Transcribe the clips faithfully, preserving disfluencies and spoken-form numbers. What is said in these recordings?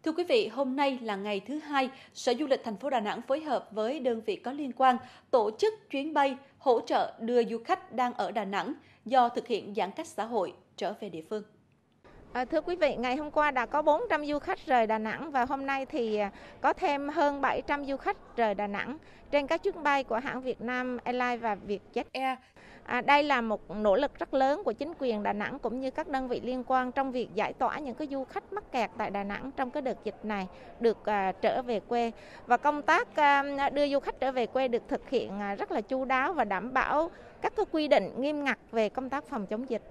Thưa quý vị, hôm nay là ngày thứ hai, Sở Du lịch thành phố Đà Nẵng phối hợp với đơn vị có liên quan tổ chức chuyến bay hỗ trợ đưa du khách đang ở Đà Nẵng do thực hiện giãn cách xã hội trở về địa phương. À, thưa quý vị, ngày hôm qua đã có bốn trăm du khách rời Đà Nẵng và hôm nay thì có thêm hơn bảy trăm du khách rời Đà Nẵng trên các chuyến bay của hãng Vietnam Airlines và Vietjet Air. À, đây là một nỗ lực rất lớn của chính quyền Đà Nẵng cũng như các đơn vị liên quan trong việc giải tỏa những cái du khách mắc kẹt tại Đà Nẵng trong cái đợt dịch này được à, trở về quê. Và công tác à, đưa du khách trở về quê được thực hiện à, rất là chu đáo và đảm bảo các cái quy định nghiêm ngặt về công tác phòng chống dịch.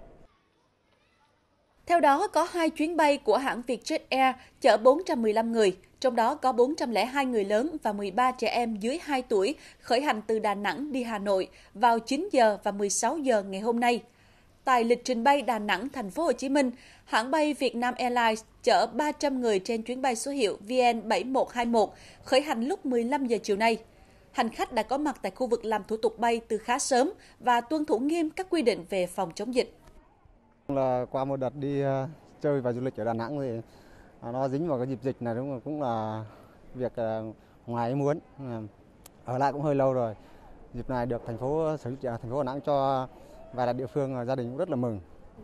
Theo đó, có hai chuyến bay của hãng Vietjet Air chở bốn trăm mười lăm người, trong đó có bốn trăm lẻ hai người lớn và mười ba trẻ em dưới hai tuổi khởi hành từ Đà Nẵng đi Hà Nội vào chín giờ và mười sáu giờ ngày hôm nay. Tại lịch trình bay Đà Nẵng Thành phố Hồ Chí Minh, hãng bay Vietnam Airlines chở ba trăm người trên chuyến bay số hiệu V N bảy một hai một khởi hành lúc mười lăm giờ chiều nay. Hành khách đã có mặt tại khu vực làm thủ tục bay từ khá sớm và tuân thủ nghiêm các quy định về phòng chống dịch. Là qua một đợt đi uh, chơi và du lịch ở Đà Nẵng thì uh, nó dính vào cái dịp dịch này, đúng là cũng là việc uh, ngoài ý muốn, uh, ở lại cũng hơi lâu rồi. Dịp này được thành phố Sở Du lịch thành phố Đà Nẵng cho và là địa phương, uh, gia đình cũng rất là mừng.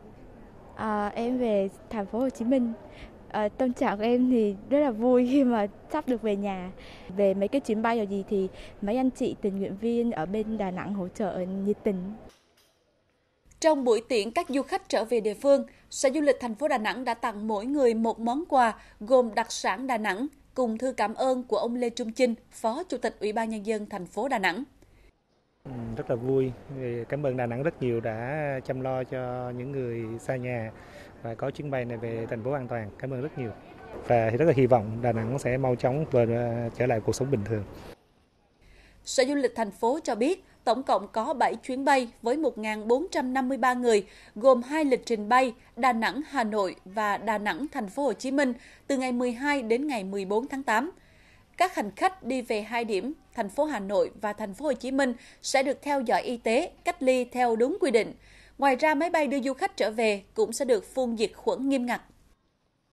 À, em về thành phố Hồ Chí Minh. À, tâm trạng của em thì rất là vui khi mà sắp được về nhà. Về mấy cái chuyến bay or gì thì mấy anh chị tình nguyện viên ở bên Đà Nẵng hỗ trợ nhiệt tình. Trong buổi tiễn các du khách trở về địa phương, Sở Du lịch thành phố Đà Nẵng đã tặng mỗi người một món quà gồm đặc sản Đà Nẵng cùng thư cảm ơn của ông Lê Trung Chinh, Phó Chủ tịch Ủy ban Nhân dân thành phố Đà Nẵng. Rất là vui, cảm ơn Đà Nẵng rất nhiều đã chăm lo cho những người xa nhà và có chuyến bay này về thành phố an toàn. Cảm ơn rất nhiều và rất là hy vọng Đà Nẵng sẽ mau chóng về trở lại cuộc sống bình thường. Sở Du lịch thành phố cho biết tổng cộng có bảy chuyến bay với một nghìn bốn trăm năm mươi ba người, gồm hai lịch trình bay Đà Nẵng Hà Nội và Đà Nẵng Thành phố Hồ Chí Minh từ ngày mười hai đến ngày mười bốn tháng tám. Các hành khách đi về hai điểm, thành phố Hà Nội và thành phố Hồ Chí Minh sẽ được theo dõi y tế, cách ly theo đúng quy định. Ngoài ra, máy bay đưa du khách trở về cũng sẽ được phun diệt khuẩn nghiêm ngặt.